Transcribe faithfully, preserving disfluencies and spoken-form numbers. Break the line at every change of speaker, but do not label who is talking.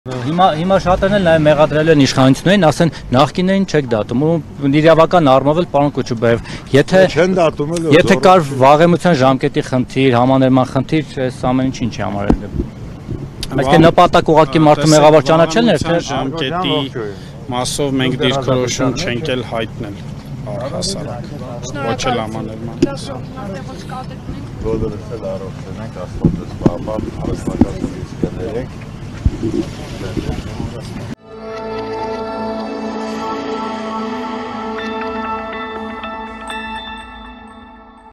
Հիմա հիմա շատերն էլ նաև մեղադրել են իշխանություններին, ասեն նախկիներին չեք դատում ու իրավական առումով էլ պարոն Կոչուբաև, եթե
չեն դատում էլ
եթե կար վաղեմության ժամկետի խնդիր, համաներման խնդիր, այս ամեն ինչ ինչի համար էր։ Այսինքն նպատակ ուղղակի մարդու մեղավոր ճանաչելն էր, թե
ժամկետի մասով մենք դիրքորոշում չենք էլ հայտնել առհասարակ։ Ոչ էլ համաներման մասով։
Բոլորս էլ առողջանանք, Աստված ձեզ պահապան, հարստական իսկ կներեք։